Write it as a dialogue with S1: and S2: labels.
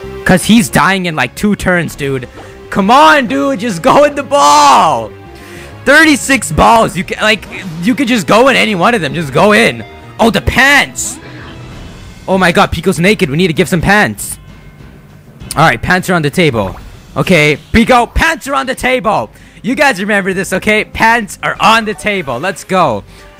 S1: Cause he's dying in like 2 turns, dude. Come on, dude, just go in the ball. 36 balls. You could just go in any one of them. Just go in. Oh, the pants. Oh my god, Pico's naked. We need to give some pants. Alright, pants are on the table. Okay, Pico, pants are on the table. You guys remember this, okay? Pants are on the table. Let's go.